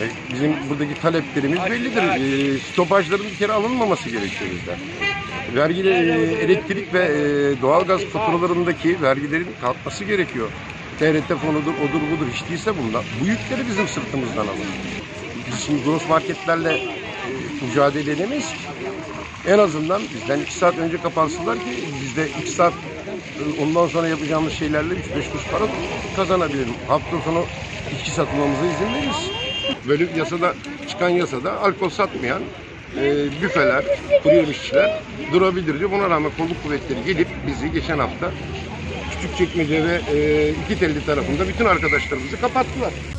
Bizim buradaki taleplerimiz bellidir. Stopajların bir kere alınmaması gerekiyor bizden. Elektrik ve doğalgaz faturalarındaki vergilerin kalkması gerekiyor. TRT fonudur, odur budur, hiç değilse bunlar. Bu yükleri bizim sırtımızdan alın. Biz şimdi gross marketlerle mücadele edemeyiz ki. En azından bizden 2 saat önce kapansınlar ki biz de 2 saat ondan sonra yapacağımız şeylerle 3-5 kuruş para kazanabilirim. Hafta sonu içki satmamıza izin veririz. Böyle çıkan yasada alkol satmayan büfeler, kuru yemişçiler durabilir diyor. Buna rağmen kolluk kuvvetleri gelip bizi geçen hafta Küçükçekmece ve İkitelli tarafında bütün arkadaşlarımızı kapattılar.